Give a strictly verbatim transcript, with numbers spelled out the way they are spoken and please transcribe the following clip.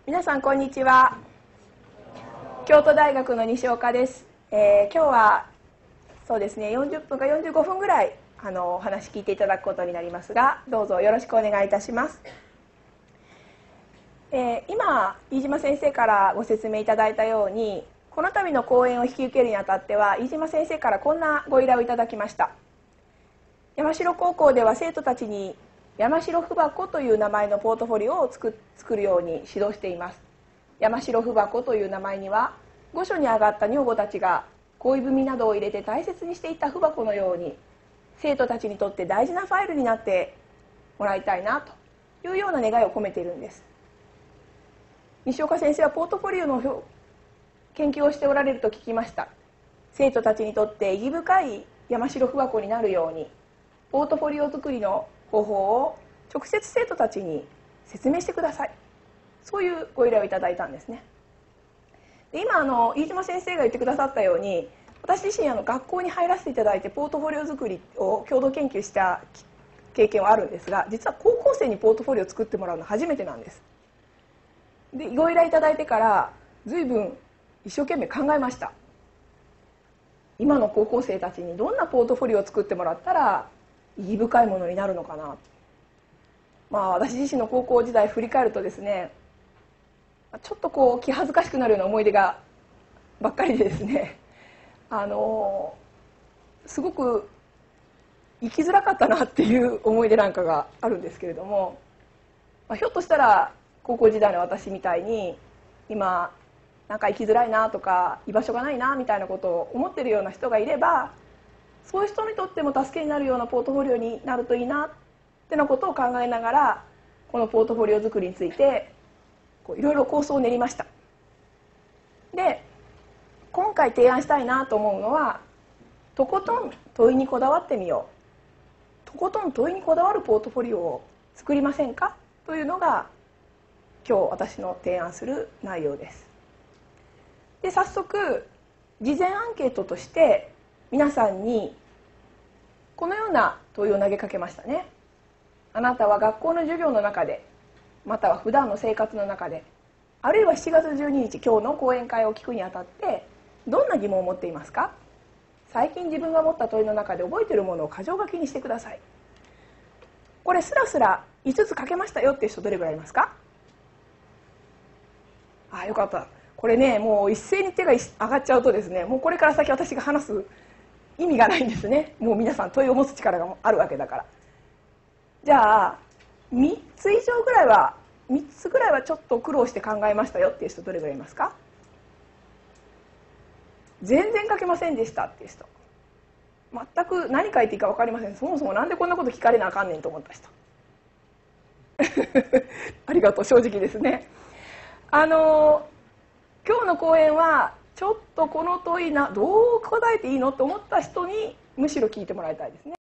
皆さんこんにちは。京都大学の西岡です。えー、今日はそうですねよんじゅっぷんかよんじゅうごふんぐらいあのお話聞いていただくことになりますが、どうぞよろしくお願いいたします。えー、今飯島先生からご説明いただいたように、この度の講演を引き受けるにあたっては飯島先生からこんなご依頼をいただきました。山城高校では生徒たちに山城文箱という名前のポートフォリオを作るように指導しています。山城文箱という名前には、御所に上がった女房たちが恋文などを入れて大切にしていた文箱のように、生徒たちにとって大事なファイルになってもらいたいなというような願いを込めているんです。西岡先生はポートフォリオの研究をしておられると聞きました。生徒たちにとって意義深い山城文箱になるように、ポートフォリオ作りの方法を直接生徒たちに説明してください。そういうご依頼をいただいたんですね。で今あの飯島先生が言ってくださったように、私自身あの学校に入らせていただいてポートフォリオ作りを共同研究した経験はあるんですが、実は高校生にポートフォリオを作ってもらうのは初めてなんです。でご依頼いただいてから随分一生懸命考えました。今の高校生たちにどんなポートフォリオを作ってもらったら意義深いものになるのかな。まあ私自身の高校時代振り返るとですね、ちょっとこう気恥ずかしくなるような思い出がばっかりでですね、あのすごく生きづらかったなっていう思い出なんかがあるんですけれども、まあ、ひょっとしたら高校時代の私みたいに今なんか生きづらいなとか居場所がないなみたいなことを思ってるような人がいれば、そういう人にとっても助けになるようなポートフォリオになるといいなってなことを考えながら、このポートフォリオ作りについていろいろ構想を練りました。で今回提案したいなと思うのは、とことん問いにこだわってみよう、とことん問いにこだわるポートフォリオを作りませんかというのが今日私の提案する内容です。で早速事前アンケートとして皆さんにこのような問いを投げかけましたね。あなたは学校の授業の中で、または普段の生活の中で、あるいはしちがつじゅうににち今日の講演会を聞くにあたってどんな疑問を持っていますか？最近自分が持った問いの中で覚えているものを箇条書きにしてください。これスラスラいつつ書けましたよっていう人どれぐらいいますか？あ、よかった。これね、もう一斉に手が上がっちゃうとですね、もうこれから先私が話す意味がないんですね。もう皆さん問いを持つ力があるわけだから。じゃあみっつ以上ぐらいはみっつぐらいはちょっと苦労して考えましたよっていう人どれぐらいいますか？全然書けませんでしたっていう人、全く何書いていいか分かりません、そもそもなんでこんなこと聞かれなあかんねんと思った人ありがとう、正直ですね。あの今日の講演はちょっとこの問いなどう答えていいのと思った人にむしろ聞いてもらいたいですね。